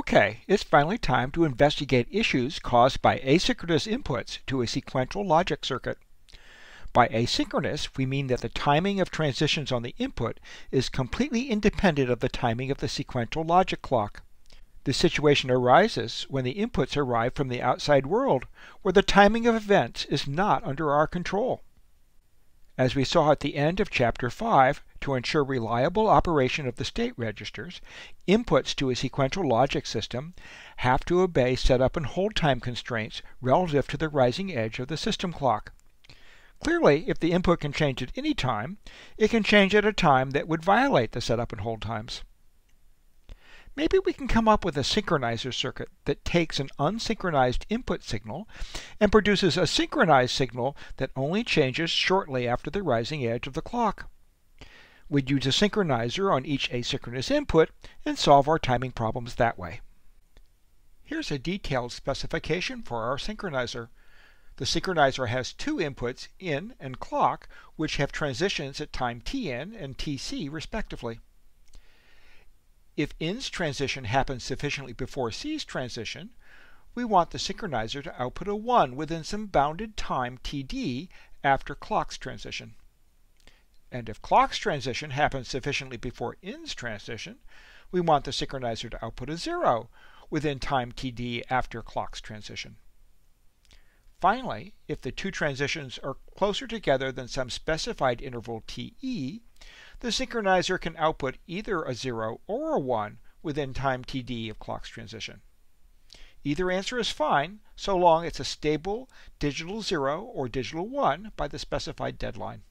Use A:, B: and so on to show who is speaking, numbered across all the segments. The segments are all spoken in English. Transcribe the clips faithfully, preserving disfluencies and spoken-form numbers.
A: Okay, it's finally time to investigate issues caused by asynchronous inputs to a sequential logic circuit. By asynchronous, we mean that the timing of transitions on the input is completely independent of the timing of the sequential logic clock. The situation arises when the inputs arrive from the outside world, where the timing of events is not under our control. As we saw at the end of Chapter five, to ensure reliable operation of the state registers, inputs to a sequential logic system have to obey setup and hold time constraints relative to the rising edge of the system clock. Clearly, if the input can change at any time, it can change at a time that would violate the setup and hold times. Maybe we can come up with a synchronizer circuit that takes an unsynchronized input signal and produces a synchronized signal that only changes shortly after the rising edge of the clock. We'd use a synchronizer on each asynchronous input and solve our timing problems that way. Here's a detailed specification for our synchronizer. The synchronizer has two inputs, in and clock, which have transitions at time Tn and Tc respectively. If in's transition happens sufficiently before c's transition, we want the synchronizer to output a one within some bounded time Td after clock's transition. And if clock's transition happens sufficiently before in's transition, we want the synchronizer to output a zero within time Td after clock's transition. Finally, if the two transitions are closer together than some specified interval Te, the synchronizer can output either a zero or a one within time Td of clock's transition. Either answer is fine, so long it's a stable digital zero or digital one by the specified deadline.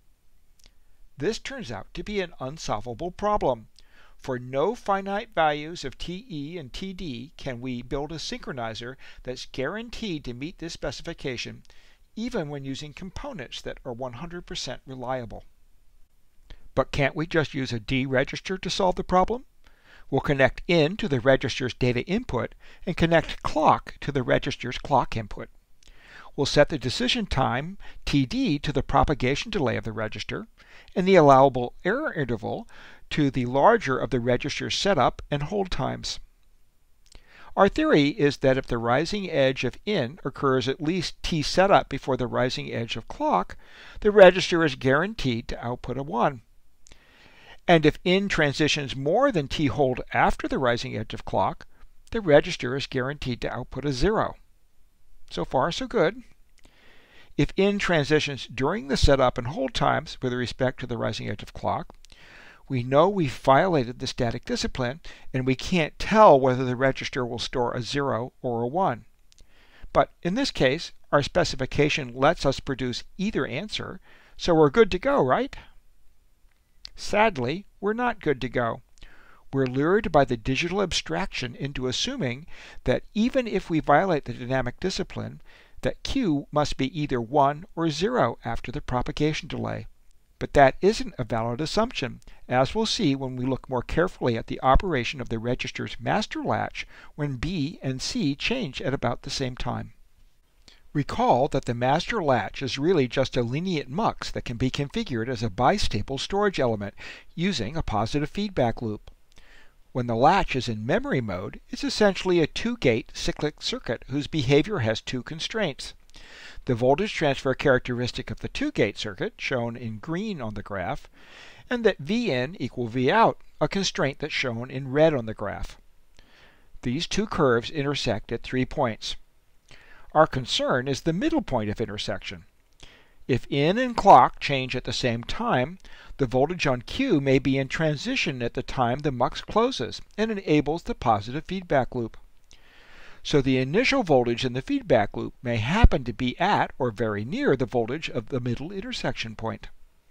A: This turns out to be an unsolvable problem. For no finite values of Te and Td can we build a synchronizer that's guaranteed to meet this specification, even when using components that are one hundred percent reliable. But can't we just use a D register to solve the problem? We'll connect in to the register's data input and connect clock to the register's clock input. We'll set the decision time, Td, to the propagation delay of the register, and the allowable error interval to the larger of the register's setup and hold times. Our theory is that if the rising edge of in occurs at least T setup before the rising edge of clock, the register is guaranteed to output a one. And if in transitions more than T hold after the rising edge of clock, the register is guaranteed to output a zero. So far, so good. If in transitions during the setup and hold times with respect to the rising edge of clock, we know we've violated the static discipline and we can't tell whether the register will store a zero or a one. But in this case, our specification lets us produce either answer, so we're good to go, right? Sadly, we're not good to go. We're lured by the digital abstraction into assuming that even if we violate the dynamic discipline, that Q must be either one or zero after the propagation delay. But that isn't a valid assumption, as we'll see when we look more carefully at the operation of the register's master latch when B and C change at about the same time. Recall that the master latch is really just a lenient mux that can be configured as a bistable storage element using a positive feedback loop. When the latch is in memory mode, it's essentially a two-gate cyclic circuit whose behavior has two constraints. The voltage transfer characteristic of the two-gate circuit, shown in green on the graph, and that Vin equal Vout, a constraint that's shown in red on the graph. These two curves intersect at three points. Our concern is the middle point of intersection. If in and clock change at the same time, the voltage on Q may be in transition at the time the mux closes and enables the positive feedback loop. So the initial voltage in the feedback loop may happen to be at or very near the voltage of the middle intersection point.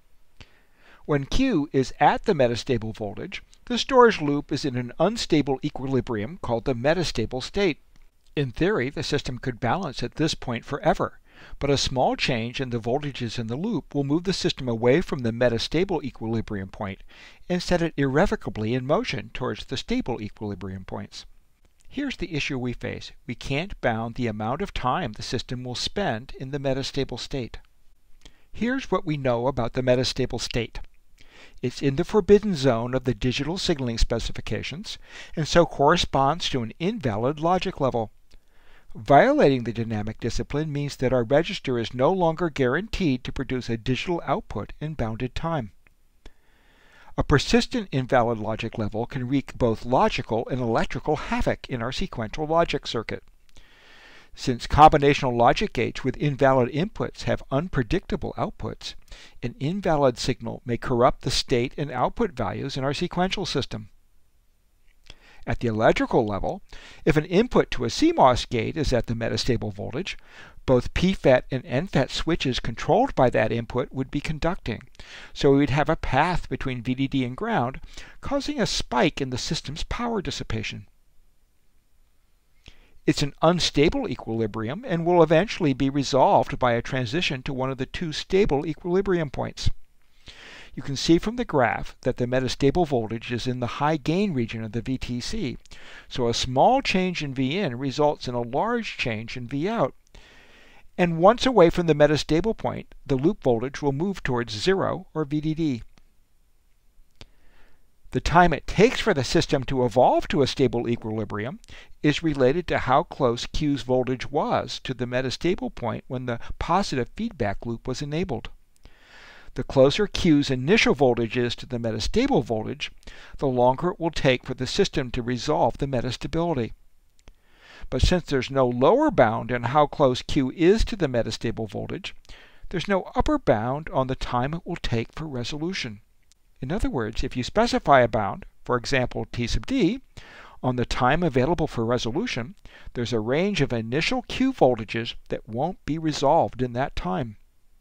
A: When Q is at the metastable voltage, the storage loop is in an unstable equilibrium called the metastable state. In theory, the system could balance at this point forever, but a small change in the voltages in the loop will move the system away from the metastable equilibrium point and set it irrevocably in motion towards the stable equilibrium points. Here's the issue we face. We can't bound the amount of time the system will spend in the metastable state. Here's what we know about the metastable state. It's in the forbidden zone of the digital signaling specifications, and so corresponds to an invalid logic level. Violating the dynamic discipline means that our register is no longer guaranteed to produce a digital output in bounded time. A persistent invalid logic level can wreak both logical and electrical havoc in our sequential logic circuit. Since combinational logic gates with invalid inputs have unpredictable outputs, an invalid signal may corrupt the state and output values in our sequential system. At the electrical level, if an input to a C MOS gate is at the metastable voltage, both P FET and N FET switches controlled by that input would be conducting, so we would have a path between V D D and ground, causing a spike in the system's power dissipation. It's an unstable equilibrium and will eventually be resolved by a transition to one of the two stable equilibrium points. You can see from the graph that the metastable voltage is in the high gain region of the V T C, so a small change in V in results in a large change in V out. And once away from the metastable point, the loop voltage will move towards zero or V D D. The time it takes for the system to evolve to a stable equilibrium is related to how close Q's voltage was to the metastable point when the positive feedback loop was enabled. The closer Q's initial voltage is to the metastable voltage, the longer it will take for the system to resolve the metastability. But since there's no lower bound on how close Q is to the metastable voltage, there's no upper bound on the time it will take for resolution. In other words, if you specify a bound, for example T sub D, on the time available for resolution, there's a range of initial Q voltages that won't be resolved in that time.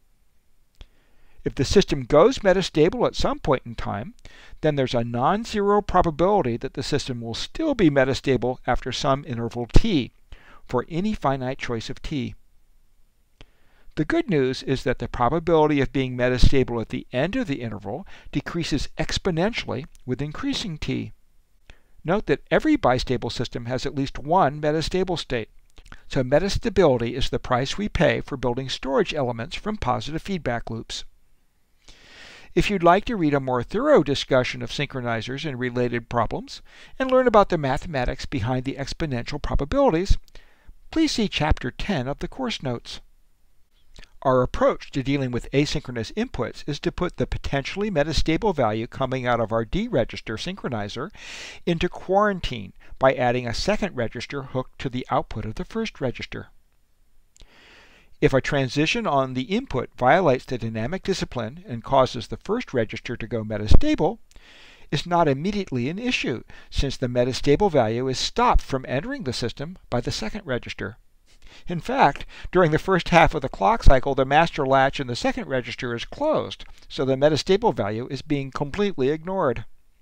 A: If the system goes metastable at some point in time, then there's a non-zero probability that the system will still be metastable after some interval t, for any finite choice of t. The good news is that the probability of being metastable at the end of the interval decreases exponentially with increasing t. Note that every bistable system has at least one metastable state, so metastability is the price we pay for building storage elements from positive feedback loops. If you'd like to read a more thorough discussion of synchronizers and related problems, and learn about the mathematics behind the exponential probabilities, please see Chapter ten of the course notes. Our approach to dealing with asynchronous inputs is to put the potentially metastable value coming out of our D register synchronizer into quarantine by adding a second register hooked to the output of the first register. If a transition on the input violates the dynamic discipline and causes the first register to go metastable, it's not immediately an issue, since the metastable value is stopped from entering the system by the second register. In fact, during the first half of the clock cycle, the master latch in the second register is closed, so the metastable value is being completely ignored.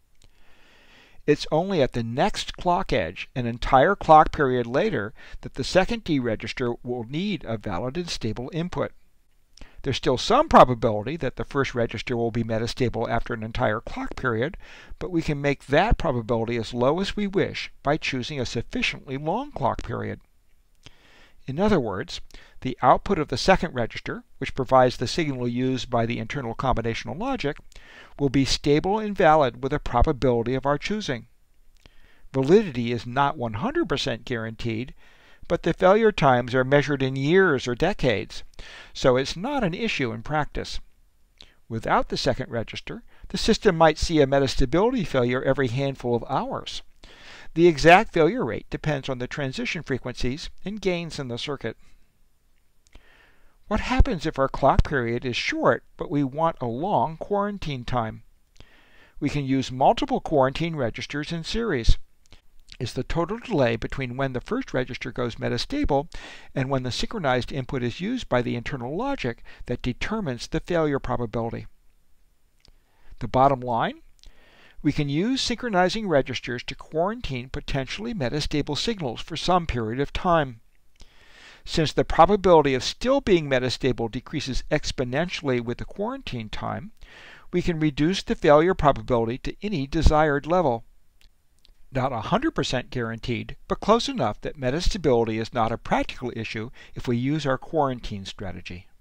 A: It's only at the next clock edge, an entire clock period later, that the second D register will need a valid and stable input. There's still some probability that the first register will be metastable after an entire clock period, but we can make that probability as low as we wish by choosing a sufficiently long clock period. In other words, the output of the second register, which provides the signal used by the internal combinational logic, will be stable and valid with a probability of our choosing. Validity is not one hundred percent guaranteed, but the failure times are measured in years or decades, so it's not an issue in practice. Without the second register, the system might see a metastability failure every handful of hours. The exact failure rate depends on the transition frequencies and gains in the circuit. What happens if our clock period is short, but we want a long quarantine time? We can use multiple quarantine registers in series. It's the total delay between when the first register goes metastable and when the synchronized input is used by the internal logic that determines the failure probability. The bottom line? We can use synchronizing registers to quarantine potentially metastable signals for some period of time. Since the probability of still being metastable decreases exponentially with the quarantine time, we can reduce the failure probability to any desired level. Not one hundred percent guaranteed, but close enough that metastability is not a practical issue if we use our quarantine strategy.